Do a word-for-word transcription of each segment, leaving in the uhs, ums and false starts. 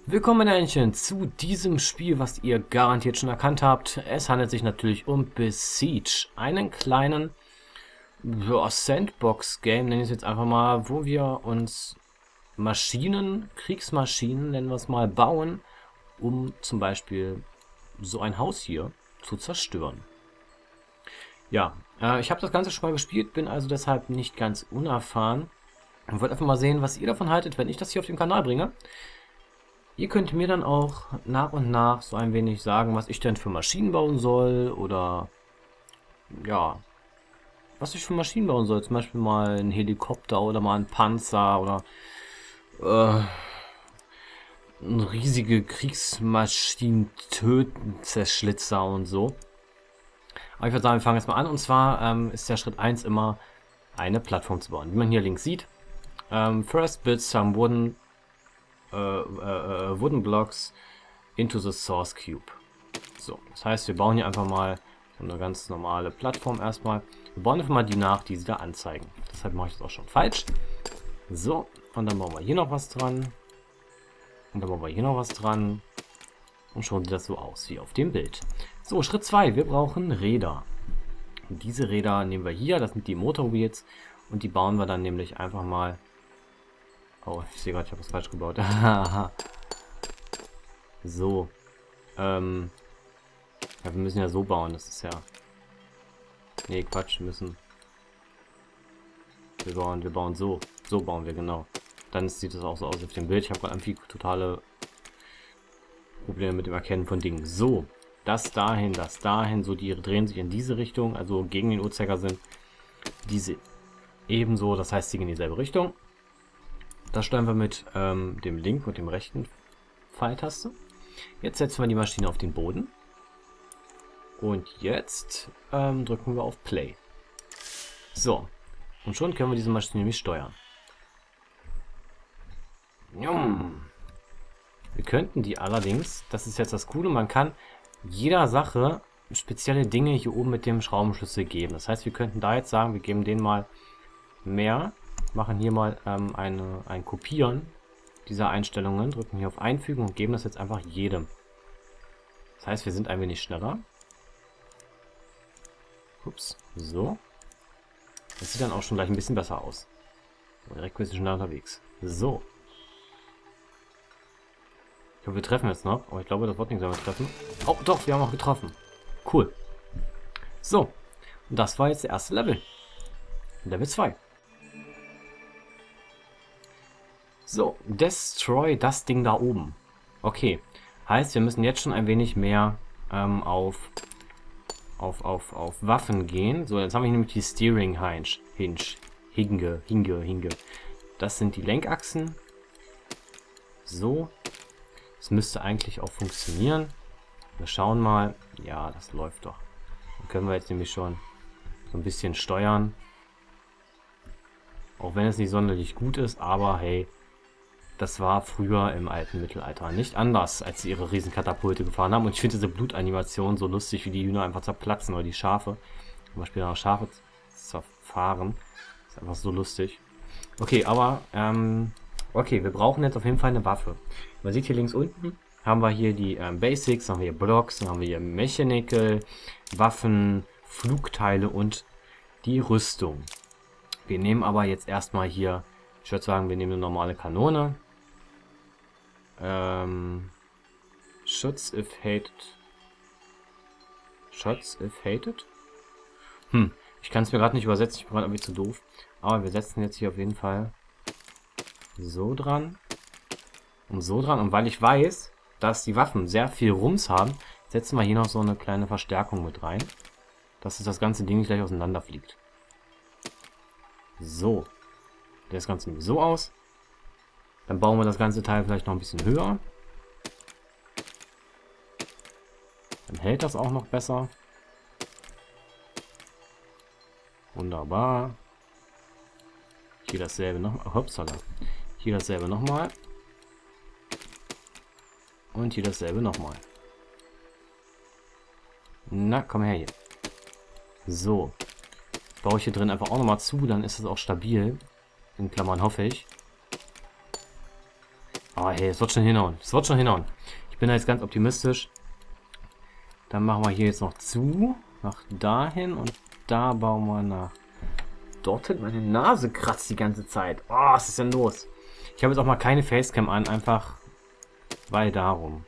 Willkommen, Männchen, zu diesem Spiel, was ihr garantiert schon erkannt habt. Es handelt sich natürlich um Besiege, einen kleinen ja, Sandbox-Game, nenne ich es jetzt einfach mal, wo wir uns Maschinen, Kriegsmaschinen, nennen wir es mal, bauen, um zum Beispiel so ein Haus hier zu zerstören. Ja, äh, ich habe das Ganze schon mal gespielt, bin also deshalb nicht ganz unerfahren und wollte einfach mal sehen, was ihr davon haltet, wenn ich das hier auf den Kanal bringe. Ihr könnt mir dann auch nach und nach so ein wenig sagen, was ich denn für Maschinen bauen soll oder ja, was ich für Maschinen bauen soll. Zum Beispiel mal ein Helikopter oder mal ein Panzer oder äh, riesige Kriegsmaschinen töten, Zerschlitzer und so. Aber ich würde sagen, wir fangen jetzt mal an. Und zwar ähm, ist der Schritt eins immer eine Plattform zu bauen. Wie man hier links sieht, ähm, first build some wooden Uh, uh, uh, wooden blocks into the source cube. So, das heißt, wir bauen hier einfach mal so eine ganz normale Plattform erstmal. Wir bauen einfach mal die nach, die sie da anzeigen. Deshalb mache ich das auch schon falsch. So, und dann bauen wir hier noch was dran. Und dann bauen wir hier noch was dran. Und schon sieht das so aus wie auf dem Bild. So, Schritt zwei. Wir brauchen Räder. Und diese Räder nehmen wir hier. Das sind die Motorwheels. Und die bauen wir dann nämlich einfach mal. Oh, ich sehe gerade, ich habe was falsch gebaut. So. Ähm. Ja, wir müssen ja so bauen, das ist ja... Nee, Quatsch, wir müssen... Wir bauen, wir bauen so. So bauen wir, genau. Dann sieht es auch so aus auf dem Bild. Ich habe gerade irgendwie totale Probleme mit dem Erkennen von Dingen. So. Das dahin, das dahin. So, die drehen sich in diese Richtung, also gegen den Uhrzeigersinn. Diese ebenso, das heißt, sie gehen in dieselbe Richtung. Das steuern wir mit ähm, dem linken und dem rechten Pfeiltaste. Jetzt setzen wir die Maschine auf den Boden. Und jetzt ähm, drücken wir auf Play. So. Und schon können wir diese Maschine nämlich steuern. Wir könnten die allerdings, das ist jetzt das Coole, man kann jeder Sache spezielle Dinge hier oben mit dem Schraubenschlüssel geben. Das heißt, wir könnten da jetzt sagen, wir geben denen mal mehr. Machen hier mal ähm, eine, ein Kopieren dieser Einstellungen, drücken hier auf Einfügen und geben das jetzt einfach jedem. Das heißt, wir sind ein wenig schneller. Ups, so. Das sieht dann auch schon gleich ein bisschen besser aus. Direkt ein bisschen schneller unterwegs. So. Ich hoffe, wir treffen jetzt noch, aber ich glaube, das wird nicht so treffen. Oh, doch, wir haben auch getroffen. Cool. So. Und das war jetzt der erste Level. Level zwei. So, destroy das Ding da oben. Okay, heißt, wir müssen jetzt schon ein wenig mehr ähm, auf, auf, auf, auf Waffen gehen. So, jetzt haben wir hier nämlich die Steering Hinge, Hinge, Hinge, Hinge, Hinge. Das sind die Lenkachsen. So, das müsste eigentlich auch funktionieren. Wir schauen mal. Ja, das läuft doch. Dann können wir jetzt nämlich schon so ein bisschen steuern. Auch wenn es nicht sonderlich gut ist, aber hey, das war früher im alten Mittelalter nicht anders, als sie ihre Riesenkatapulte gefahren haben. Und ich finde diese Blutanimation so lustig, wie die Hühner einfach zerplatzen oder die Schafe. Zum Beispiel auch Schafe zerfahren. Das ist einfach so lustig. Okay, aber, ähm, okay, wir brauchen jetzt auf jeden Fall eine Waffe. Man sieht hier links unten, haben wir hier die ähm, Basics, dann haben wir hier Blocks, dann haben wir hier Mechanical, Waffen, Flugteile und die Rüstung. Wir nehmen aber jetzt erstmal hier, ich würde sagen, wir nehmen eine normale Kanone. Ähm, Shots if hated. Shots if hated? Hm, ich kann es mir gerade nicht übersetzen, ich bin gerade irgendwie zu doof. Aber wir setzen jetzt hier auf jeden Fall so dran. Und so dran. Und weil ich weiß, dass die Waffen sehr viel Rums haben, setzen wir hier noch so eine kleine Verstärkung mit rein. Dass das ganze Ding nicht gleich auseinanderfliegt. So. Das Ganze sieht so aus. Dann bauen wir das ganze Teil vielleicht noch ein bisschen höher. Dann hält das auch noch besser. Wunderbar. Hier dasselbe noch. Hopsala. Hier dasselbe nochmal. Und hier dasselbe nochmal. Na, komm her hier. So. Baue ich hier drin einfach auch nochmal zu, dann ist es auch stabil. In Klammern hoffe ich. Aber hey, es wird schon hinhauen. Es wird schon hinhauen. Ich bin da jetzt ganz optimistisch. Dann machen wir hier jetzt noch zu. Nach dahin. Und da bauen wir nach dorthin. Meine Nase kratzt die ganze Zeit. Oh, was ist denn los? Ich habe jetzt auch mal keine Facecam an. Einfach weil darum.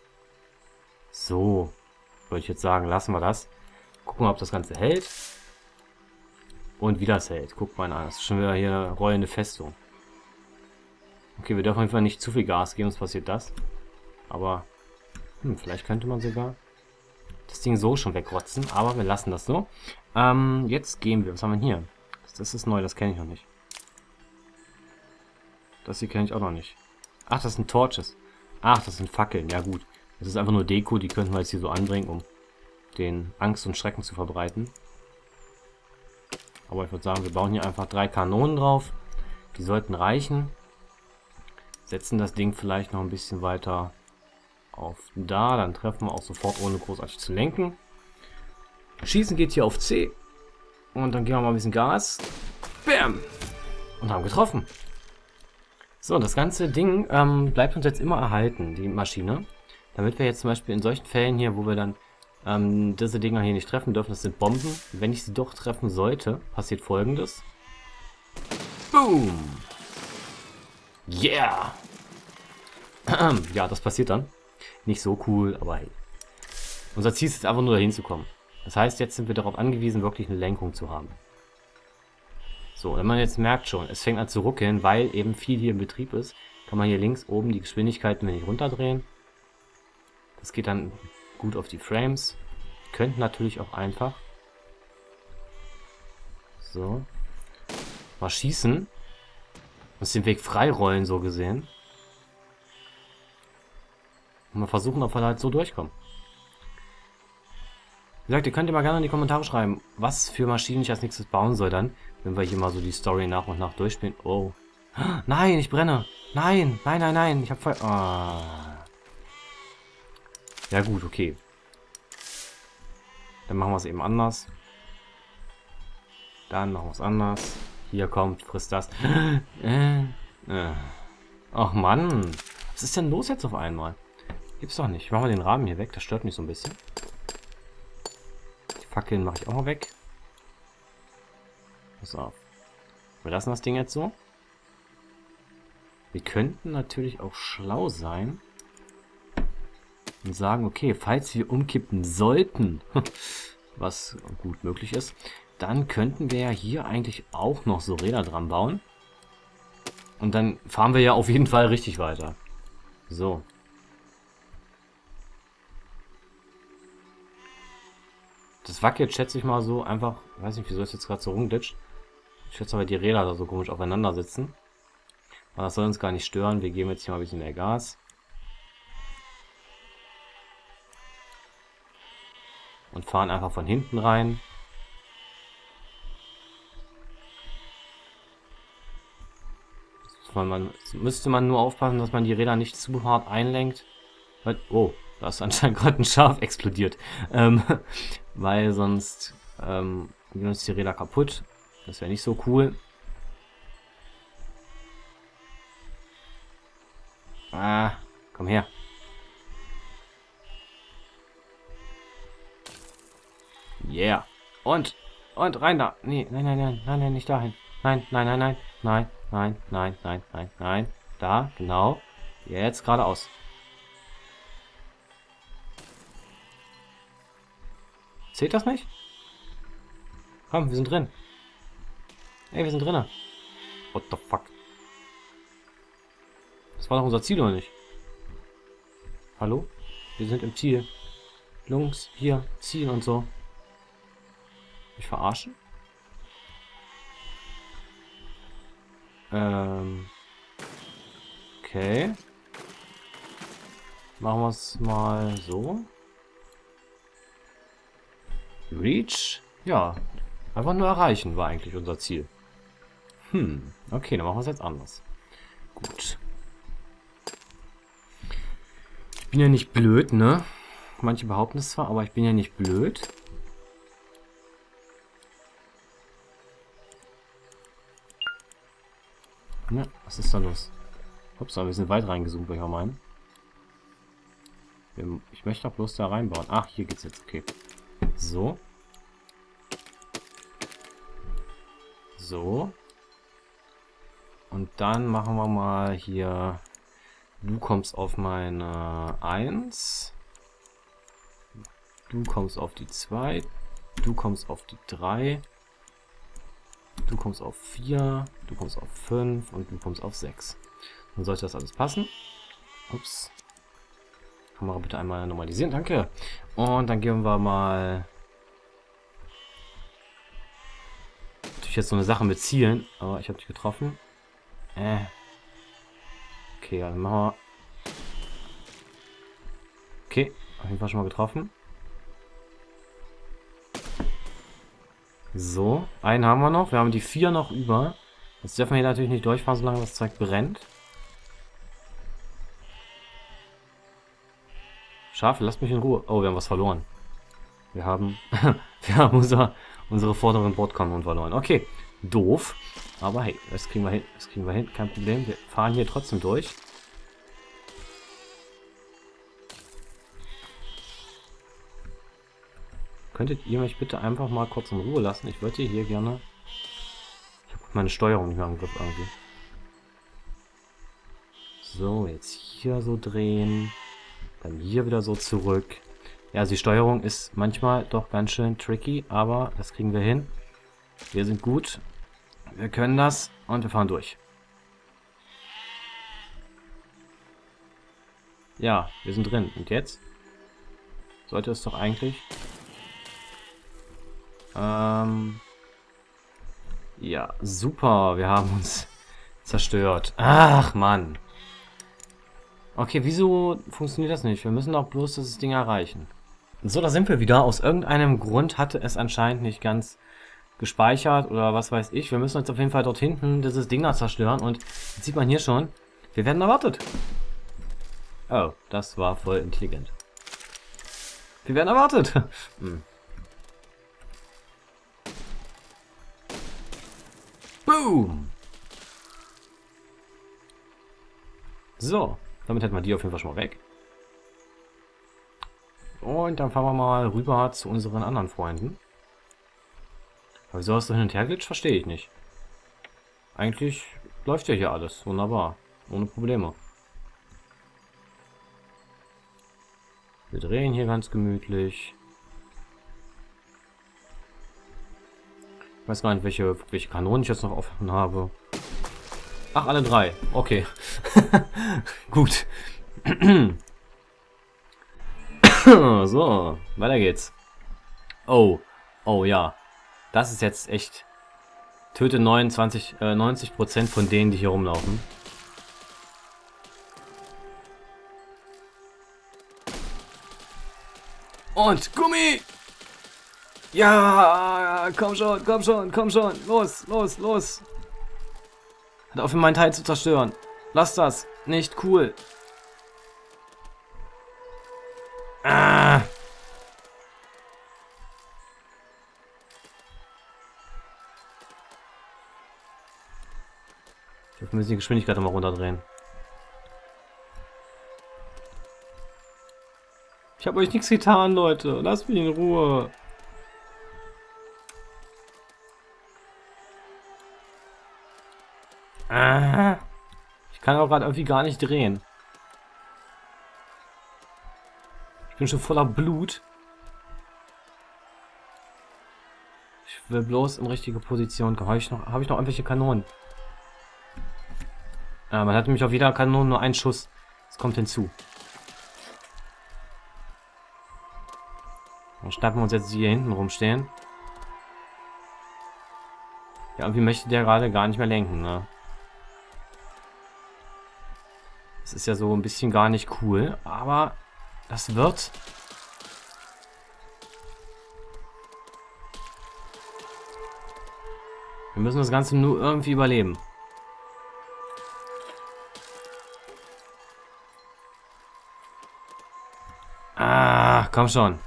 So. Würde ich jetzt sagen, lassen wir das. Gucken wir, ob das Ganze hält. Und wie das hält. Guckt mal an. Das ist schon wieder hier eine rollende Festung. Okay, wir dürfen auf jeden Fall nicht zu viel Gas geben, sonst passiert das. Aber, hm, vielleicht könnte man sogar das Ding so schon wegrotzen. Aber wir lassen das so. Ähm, jetzt gehen wir. Was haben wir hier? Das, das ist neu, das kenne ich noch nicht. Das hier kenne ich auch noch nicht. Ach, das sind Torches. Ach, das sind Fackeln. Ja gut. Das ist einfach nur Deko. Die könnten wir jetzt hier so anbringen, um den Angst und Schrecken zu verbreiten. Aber ich würde sagen, wir bauen hier einfach drei Kanonen drauf. Die sollten reichen. Setzen das Ding vielleicht noch ein bisschen weiter auf da. Dann treffen wir auch sofort, ohne großartig zu lenken. Schießen geht hier auf C. Und dann geben wir mal ein bisschen Gas. Bam! Und haben getroffen. So, das ganze Ding ähm, bleibt uns jetzt immer erhalten, die Maschine. Damit wir jetzt zum Beispiel in solchen Fällen hier, wo wir dann ähm, diese Dinger hier nicht treffen dürfen, das sind Bomben. Wenn ich sie doch treffen sollte, passiert Folgendes. Boom! Yeah! Ja, das passiert dann. Nicht so cool, aber hey. Unser Ziel ist jetzt einfach nur dahin zu kommen. Das heißt, jetzt sind wir darauf angewiesen, wirklich eine Lenkung zu haben. So, wenn man jetzt merkt schon, es fängt an zu ruckeln, weil eben viel hier im Betrieb ist, kann man hier links oben die Geschwindigkeiten wenn ich runterdrehen. Das geht dann gut auf die Frames. Könnten natürlich auch einfach so mal schießen. Muss den Weg freirollen, so gesehen. Und mal versuchen, ob wir halt so durchkommen. Wie gesagt, ihr könnt ihr mal gerne in die Kommentare schreiben, was für Maschinen ich als nächstes bauen soll dann, wenn wir hier mal so die Story nach und nach durchspielen. Oh. Nein, ich brenne. Nein, nein, nein, nein. Ich hab Feuer. Ah. Ja gut, okay. Dann machen wir es eben anders. Dann machen wir es anders. Hier kommt, frisst das. äh, äh. Ach Mann. Was ist denn los jetzt auf einmal? Gibt's doch nicht. Machen wir den Rahmen hier weg. Das stört mich so ein bisschen. Die Fackeln mache ich auch mal weg. Pass auf. Wir lassen das Ding jetzt so. Wir könnten natürlich auch schlau sein und sagen, okay, falls wir umkippen sollten, was gut möglich ist, dann könnten wir ja hier eigentlich auch noch so Räder dran bauen. Und dann fahren wir ja auf jeden Fall richtig weiter. So. Das wackelt, schätze ich mal so, einfach, ich weiß nicht, wieso es jetzt gerade so rumglitscht. Ich schätze aber, die Räder da so komisch aufeinander sitzen. Aber das soll uns gar nicht stören. Wir geben jetzt hier mal ein bisschen mehr Gas. Und fahren einfach von hinten rein. Man, müsste man nur aufpassen, dass man die Räder nicht zu hart einlenkt. Oh, da ist anscheinend gerade ein Schaf explodiert. Ähm, weil sonst ähm, gehen uns die Räder kaputt. Das wäre nicht so cool. Ah, komm her. Yeah. Und, und rein da. Nee, nein, nein, nein, nein, nein, nicht dahin. Nein, nein, nein, nein, nein, nein, nein, nein, nein, nein. Da, genau. Jetzt geradeaus. Zählt das nicht? Komm, wir sind drin. Ey, wir sind drin. What the fuck? Das war doch unser Ziel, oder nicht? Hallo? Wir sind im Ziel. Jungs, hier, Ziel und so. Mich verarschen? Ähm. Okay. Machen wir es mal so. Reach? Ja. Einfach nur erreichen war eigentlich unser Ziel. Hm. Okay, dann machen wir es jetzt anders. Gut. Ich bin ja nicht blöd, ne? Manche behaupten es zwar, aber ich bin ja nicht blöd. Ja, was ist da los? Ups, wir sind weit reingezoomt, würde ich auch meinen. Ich möchte doch bloß da reinbauen. Ach, hier geht's jetzt. Okay. So. So. Und dann machen wir mal hier... Du kommst auf meine eins. Du kommst auf die zwei. Du kommst auf die drei. Du kommst auf vier. Du kommst auf fünf. Und du kommst auf sechs. Dann sollte das alles passen. Ups. Kamera bitte einmal normalisieren. Danke. Und dann gehen wir mal... Natürlich jetzt so eine Sache mit Zielen. Aber ich habe dich getroffen. Äh. Okay, dann machen wir... Okay, auf jeden Fall schon mal getroffen. So, einen haben wir noch. Wir haben die vier noch über. Jetzt dürfen wir hier natürlich nicht durchfahren, solange das Zeug brennt. Schafe, lasst mich in Ruhe. Oh, wir haben was verloren. Wir haben... wir haben unser, unsere vorderen Bordkanonen verloren. Okay, doof. Aber hey, das kriegen wir hin. Das kriegen wir hin. Kein Problem. Wir fahren hier trotzdem durch. Könntet ihr mich bitte einfach mal kurz in Ruhe lassen? Ich würde hier gerne... Ich habe meine Steuerung nicht mehr im Griff irgendwie. So, jetzt hier so drehen. Dann hier wieder so zurück. Ja, also die Steuerung ist manchmal doch ganz schön tricky, aber das kriegen wir hin. Wir sind gut. Wir können das und wir fahren durch. Ja, wir sind drin. Und jetzt? Sollte es doch eigentlich... Ähm... Ja, super. Wir haben uns zerstört. Ach, Mann. Okay, wieso funktioniert das nicht? Wir müssen doch bloß das Ding erreichen. So, da sind wir wieder. Aus irgendeinem Grund hatte es anscheinend nicht ganz gespeichert oder was weiß ich. Wir müssen jetzt auf jeden Fall dort hinten dieses Ding da zerstören. Und jetzt sieht man hier schon, wir werden erwartet. Oh, das war voll intelligent. Wir werden erwartet. Hm. Boom. So, damit hätten wir die auf jeden Fall schon mal weg. Und dann fahren wir mal rüber zu unseren anderen Freunden. Aber wieso hast du hin und her glitscht? Verstehe ich nicht. Eigentlich läuft ja hier alles wunderbar. Ohne Probleme. Wir drehen hier ganz gemütlich. Ich weiß gar nicht, welche, welche Kanonen ich jetzt noch offen habe. Ach, alle drei. Okay. Gut. So, weiter geht's. Oh. Oh ja. Das ist jetzt echt... Töte neunundzwanzig, äh, neunzig Prozent von denen, die hier rumlaufen. Und Gummi! Ja, komm schon, komm schon, komm schon. Los, los, los. Hört auf, meinen Teil zu zerstören. Lass das. Nicht cool. Ah. Wir müssen die Geschwindigkeit mal runterdrehen. Ich habe euch nichts getan, Leute. Lasst mich in Ruhe. Ah. Ich kann auch gerade irgendwie gar nicht drehen. Ich bin schon voller Blut. Ich will bloß in richtige Position kommen. Habe ich noch, habe ich noch irgendwelche Kanonen? Ja, man hat nämlich auf jeder Kanone nur einen Schuss. Das kommt hinzu. Dann schnappen wir uns jetzt die hier hinten rumstehen. Ja, irgendwie möchte der gerade gar nicht mehr lenken, ne? Das ist ja so ein bisschen gar nicht cool, aber das wird... Wir müssen das Ganze nur irgendwie überleben. Ah, komm schon.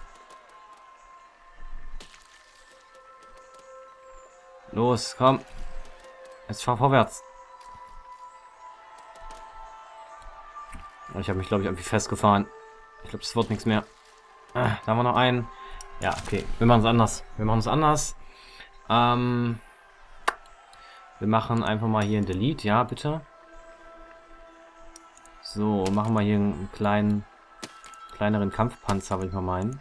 Los, komm. Jetzt fahr vorwärts. Ich habe mich, glaube ich, irgendwie festgefahren. Ich glaube, das wird nichts mehr. Ah, da haben wir noch einen. Ja, okay. Wir machen es anders. Wir machen es anders. Ähm, wir machen einfach mal hier ein Delete. Ja, bitte. So, machen wir hier einen kleinen, kleineren Kampfpanzer, will ich mal meinen.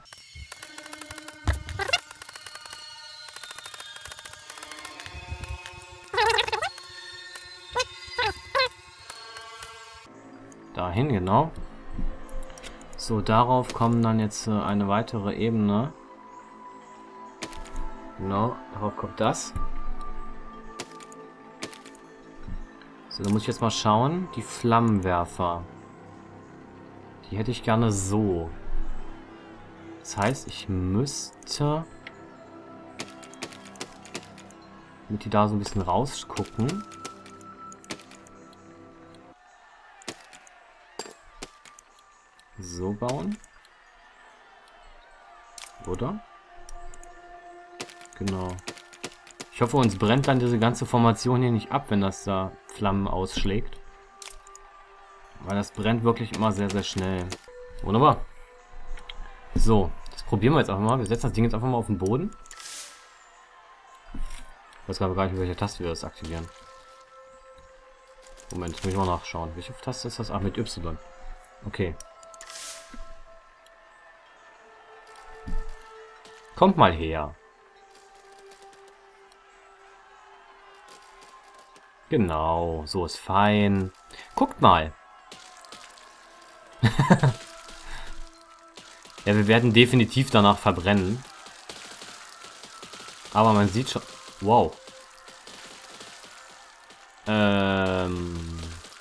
Dahin, genau. So, darauf kommen dann jetzt äh, eine weitere Ebene. Genau, darauf kommt das. So, dann muss ich jetzt mal schauen. Die Flammenwerfer. Die hätte ich gerne so. Das heißt, ich müsste... Damit die da so ein bisschen rausgucken. So bauen. Oder? Genau. Ich hoffe, uns brennt dann diese ganze Formation hier nicht ab, wenn das da Flammen ausschlägt. Weil das brennt wirklich immer sehr, sehr schnell. Wunderbar. So, das probieren wir jetzt einfach mal. Wir setzen das Ding jetzt einfach mal auf den Boden. Ich weiß gar nicht, mit welcher Taste wir das aktivieren. Moment, muss ich mal nachschauen. Welche Taste ist das? Ach, mit Y. Okay. Kommt mal her. Genau, so ist fein. Guckt mal. Ja, wir werden definitiv danach verbrennen. Aber man sieht schon... Wow. Ähm...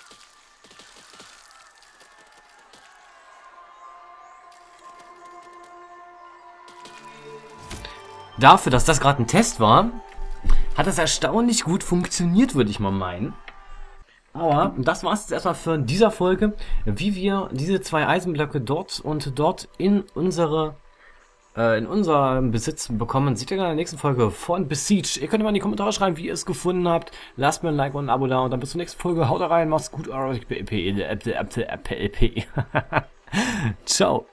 Dafür, dass das gerade ein Test war, hat das erstaunlich gut funktioniert, würde ich mal meinen. Aber das war es jetzt erstmal für dieser Folge, wie wir diese zwei Eisenblöcke dort und dort in unsere äh, in unserem Besitz bekommen. Seht ihr in der nächsten Folge von Besiege. Ihr könnt mal in die Kommentare schreiben, wie ihr es gefunden habt. Lasst mir ein Like und ein Abo da und dann bis zur nächsten Folge. Haut rein, macht's gut. Ciao.